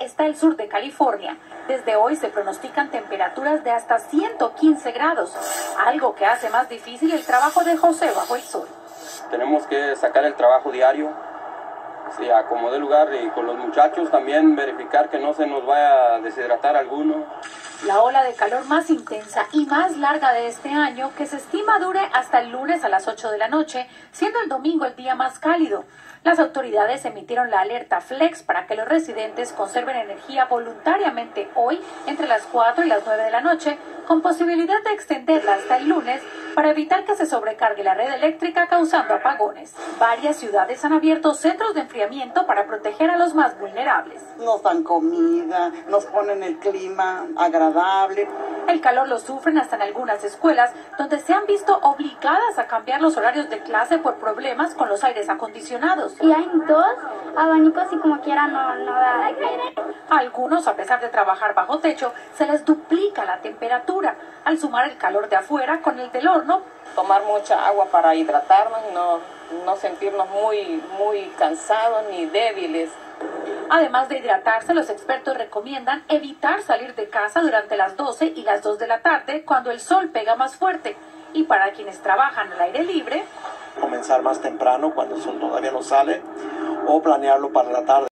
está el sur de California. Desde hoy se pronostican temperaturas de hasta 115 grados, algo que hace más difícil el trabajo de José bajo el sol. Tenemos que sacar el trabajo diario, si acomodé lugar, y con los muchachos también verificar que no se nos vaya a deshidratar alguno. La ola de calor más intensa y más larga de este año, que se estima dure hasta el lunes a las 8 de la noche, siendo el domingo el día más cálido. Las autoridades emitieron la alerta Flex para que los residentes conserven energía voluntariamente hoy entre las 4 y las 9 de la noche, con posibilidad de extenderla hasta el lunes para evitar que se sobrecargue la red eléctrica causando apagones. Varias ciudades han abierto centros de enfriamiento para proteger a los más vulnerables. Nos dan comida, nos ponen el clima agradable. El calor lo sufren hasta en algunas escuelas, donde se han visto obligadas a cambiar los horarios de clase por problemas con los aires acondicionados. Y hay 2 abanicos y como quiera no da aire. A algunos, a pesar de trabajar bajo techo, se les duplica la temperatura al sumar el calor de afuera con el del horno. Tomar mucha agua para hidratarnos, no sentirnos muy cansados ni débiles. Además de hidratarse, los expertos recomiendan evitar salir de casa durante las 12 y las 2 de la tarde cuando el sol pega más fuerte. Y para quienes trabajan al aire libre, comenzar más temprano cuando el sol todavía no sale o planearlo para la tarde.